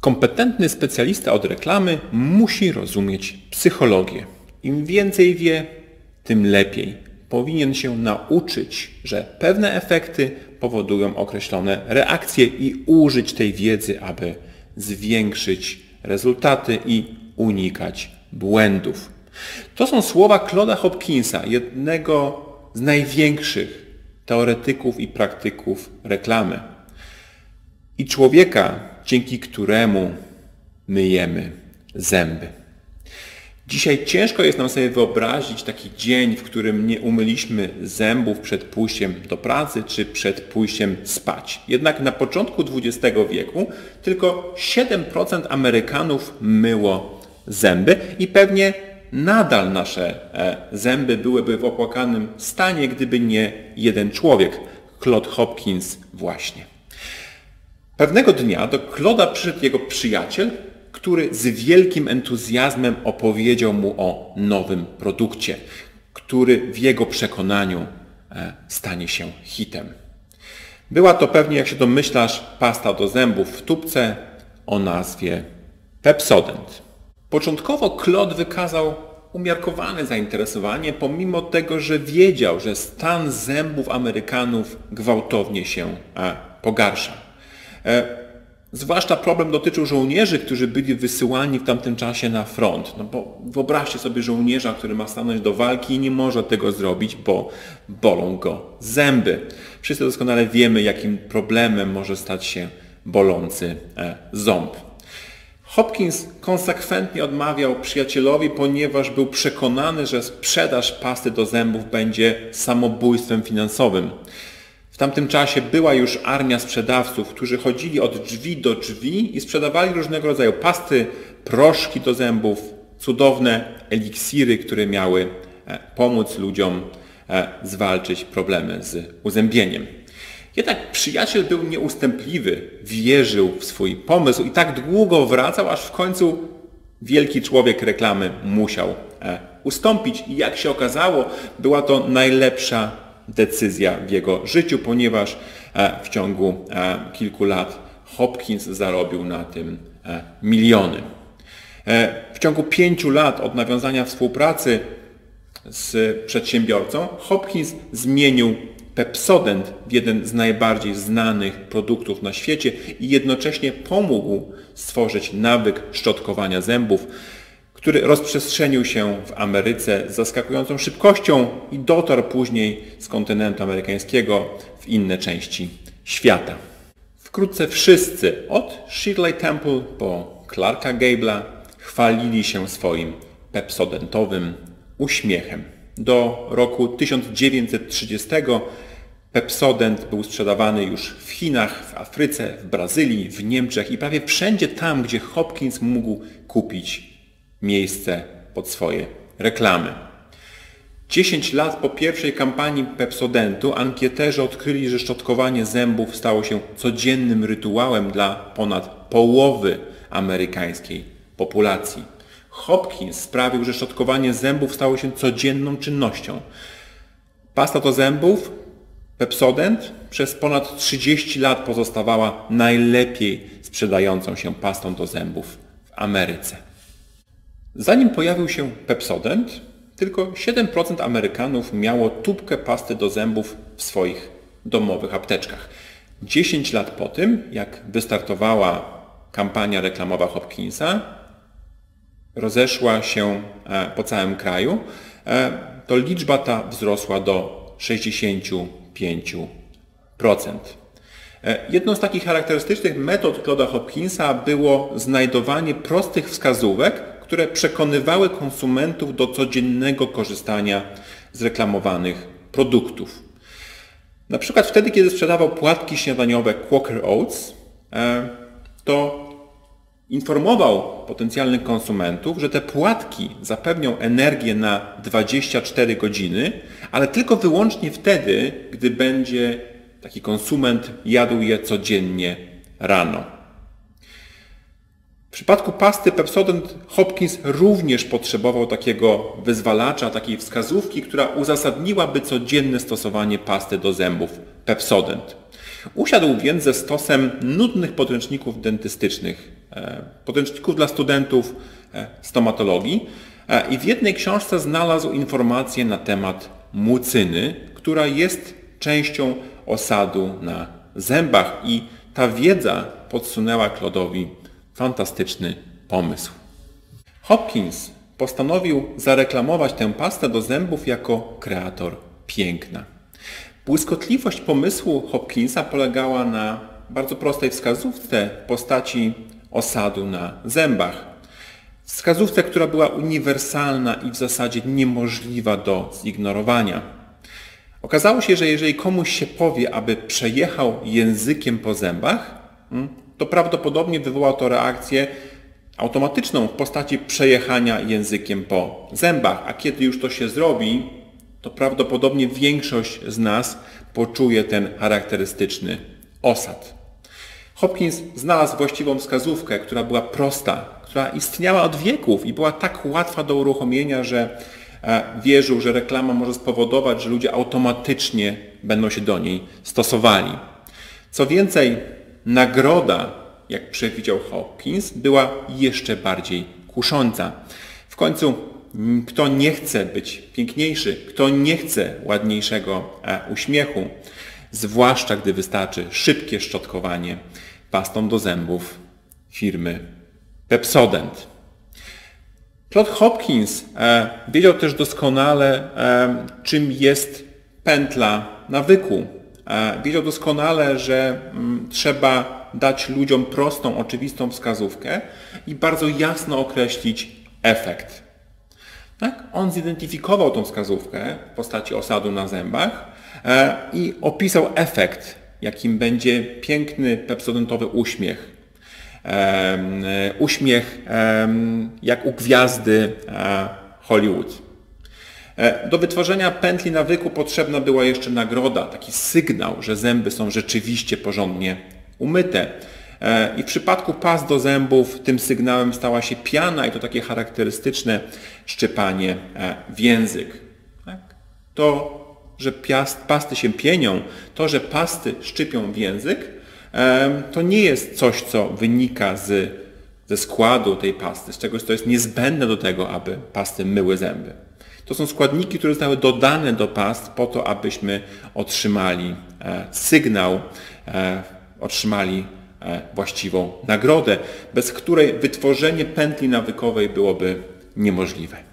Kompetentny specjalista od reklamy musi rozumieć psychologię. Im więcej wie, tym lepiej. Powinien się nauczyć, że pewne efekty powodują określone reakcje i użyć tej wiedzy, aby zwiększyć rezultaty i unikać błędów. To są słowa Claude'a Hopkinsa, jednego z największych teoretyków i praktyków reklamy. I człowieka, dzięki któremu myjemy zęby. Dzisiaj ciężko jest nam sobie wyobrazić taki dzień, w którym nie umyliśmy zębów przed pójściem do pracy czy przed pójściem spać. Jednak na początku XX wieku tylko 7% Amerykanów myło zęby i pewnie nadal nasze zęby byłyby w opłakanym stanie, gdyby nie jeden człowiek, Claude Hopkins właśnie. Pewnego dnia do Claude'a przyszedł jego przyjaciel, który z wielkim entuzjazmem opowiedział mu o nowym produkcie, który w jego przekonaniu stanie się hitem. Była to pewnie, jak się domyślasz, pasta do zębów w tubce o nazwie Pepsodent. Początkowo Claude wykazał umiarkowane zainteresowanie, pomimo tego, że wiedział, że stan zębów Amerykanów gwałtownie się pogarsza. Zwłaszcza problem dotyczył żołnierzy, którzy byli wysyłani w tamtym czasie na front. No bo wyobraźcie sobie żołnierza, który ma stanąć do walki i nie może tego zrobić, bo bolą go zęby. Wszyscy doskonale wiemy, jakim problemem może stać się bolący ząb. Hopkins konsekwentnie odmawiał przyjacielowi, ponieważ był przekonany, że sprzedaż pasty do zębów będzie samobójstwem finansowym. W tamtym czasie była już armia sprzedawców, którzy chodzili od drzwi do drzwi i sprzedawali różnego rodzaju pasty, proszki do zębów, cudowne eliksiry, które miały pomóc ludziom zwalczyć problemy z uzębieniem. Jednak przyjaciel był nieustępliwy, wierzył w swój pomysł i tak długo wracał, aż w końcu wielki człowiek reklamy musiał ustąpić. I jak się okazało, była to najlepsza decyzja w jego życiu, ponieważ w ciągu kilku lat Hopkins zarobił na tym miliony. W ciągu 5 lat od nawiązania współpracy z przedsiębiorcą Hopkins zmienił Pepsodent w jeden z najbardziej znanych produktów na świecie i jednocześnie pomógł stworzyć nawyk szczotkowania zębów, który rozprzestrzenił się w Ameryce z zaskakującą szybkością i dotarł później z kontynentu amerykańskiego w inne części świata. Wkrótce wszyscy, od Shirley Temple po Clarka Gable'a, chwalili się swoim pepsodentowym uśmiechem. Do roku 1930 Pepsodent był sprzedawany już w Chinach, w Afryce, w Brazylii, w Niemczech i prawie wszędzie tam, gdzie Hopkins mógł kupić miejsce pod swoje reklamy. 10 lat po pierwszej kampanii Pepsodentu ankieterzy odkryli, że szczotkowanie zębów stało się codziennym rytuałem dla ponad połowy amerykańskiej populacji. Hopkins sprawił, że szczotkowanie zębów stało się codzienną czynnością. Pasta do zębów Pepsodent przez ponad 30 lat pozostawała najlepiej sprzedającą się pastą do zębów w Ameryce. Zanim pojawił się Pepsodent, tylko 7% Amerykanów miało tubkę pasty do zębów w swoich domowych apteczkach. 10 lat po tym, jak wystartowała kampania reklamowa Hopkinsa, rozeszła się po całym kraju, to liczba ta wzrosła do 65%. Jedną z takich charakterystycznych metod Claude'a Hopkinsa było znajdowanie prostych wskazówek, które przekonywały konsumentów do codziennego korzystania z reklamowanych produktów. Na przykład wtedy, kiedy sprzedawał płatki śniadaniowe Quaker Oats, to informował potencjalnych konsumentów, że te płatki zapewnią energię na 24 godziny, ale tylko wyłącznie wtedy, gdy będzie taki konsument jadł je codziennie rano. W przypadku pasty Pepsodent Hopkins również potrzebował takiego wyzwalacza, takiej wskazówki, która uzasadniłaby codzienne stosowanie pasty do zębów Pepsodent. Usiadł więc ze stosem nudnych podręczników dentystycznych, podręczników dla studentów stomatologii i w jednej książce znalazł informacje na temat mucyny, która jest częścią osadu na zębach i ta wiedza podsunęła Claude'owi fantastyczny pomysł. Hopkins postanowił zareklamować tę pastę do zębów jako kreator piękna. Błyskotliwość pomysłu Hopkinsa polegała na bardzo prostej wskazówce w postaci osadu na zębach. Wskazówce, która była uniwersalna i w zasadzie niemożliwa do zignorowania. Okazało się, że jeżeli komuś się powie, aby przejechał językiem po zębach, to prawdopodobnie wywoła to reakcję automatyczną w postaci przejechania językiem po zębach, a kiedy już to się zrobi, to prawdopodobnie większość z nas poczuje ten charakterystyczny osad. Hopkins znalazł właściwą wskazówkę, która była prosta, która istniała od wieków i była tak łatwa do uruchomienia, że wierzył, że reklama może spowodować, że ludzie automatycznie będą się do niej stosowali. Co więcej, nagroda, jak przewidział Hopkins, była jeszcze bardziej kusząca. W końcu kto nie chce być piękniejszy, kto nie chce ładniejszego uśmiechu, zwłaszcza gdy wystarczy szybkie szczotkowanie pastą do zębów firmy Pepsodent. Claude Hopkins wiedział też doskonale, czym jest pętla nawyku. Wiedział doskonale, że trzeba dać ludziom prostą, oczywistą wskazówkę i bardzo jasno określić efekt. Tak? On zidentyfikował tą wskazówkę w postaci osadu na zębach i opisał efekt, jakim będzie piękny pepsodentowy uśmiech. Uśmiech jak u gwiazdy Hollywood. Do wytworzenia pętli nawyku potrzebna była jeszcze nagroda, taki sygnał, że zęby są rzeczywiście porządnie umyte. I w przypadku past do zębów tym sygnałem stała się piana i to takie charakterystyczne szczypanie w język. Tak? To, że pasty się pienią, to, że pasty szczypią w język, to nie jest coś, co wynika ze składu tej pasty, z czegoś, co jest niezbędne do tego, aby pasty myły zęby. To są składniki, które zostały dodane do past po to, abyśmy otrzymali sygnał, otrzymali właściwą nagrodę, bez której wytworzenie pętli nawykowej byłoby niemożliwe.